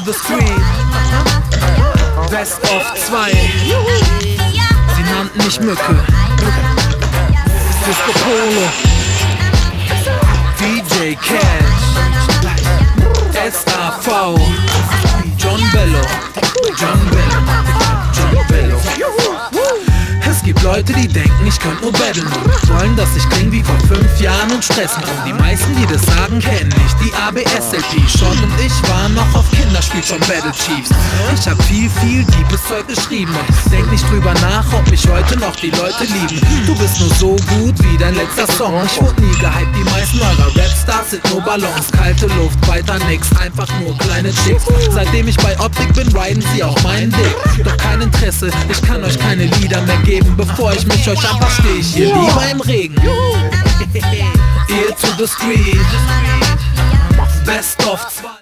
the street. Best of 2. Sie nannten mich Mücke. Disco Polo, DJ Cash, SAV, John Bello, John Bello, John Bello. Es gibt Leute, die denken, ich könnte nur battlen und wollen, dass ich kling wie vor 5 Jahren und stressen. Und die meisten, die das sagen, kennen nicht die ABS-LP. Sean und ich waren noch auf Kinderspiel von Battle Chiefs. Ich hab viel deepes Zeug geschrieben und denk nicht drüber nach, ob mich heute noch die Leute lieben. Du bist nur so gut wie dein letzter Song. Ich wurde nie gehypt, die meisten eurer Rapstars sind nur Ballons. Kalte Luft, weiter nix, einfach nur kleine Chicks. Seitdem ich bei Optik bin, riden sie auch meinen Dick. Doch kein Interesse, ich kann euch keine Lieder mehr geben. Bevor ich mich euch anpasse, steh ich hier lieber im Regen. Ear to the street. Best of 2.